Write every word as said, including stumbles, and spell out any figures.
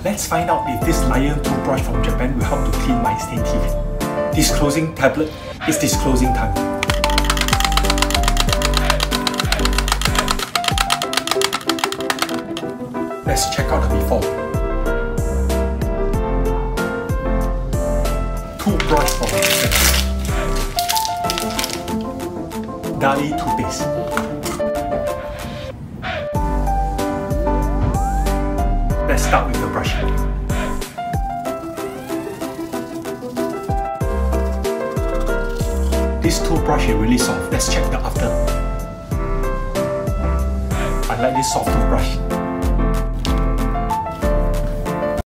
Let's find out if this lion toothbrush from Japan will help to clean my stained teeth. Disclosing tablet is disclosing time. Let's check out the before. Toothbrush from Japan. Dali toothpaste. Let's start with the brushing. This toothbrush is really soft. Let's check the after. I like this soft toothbrush.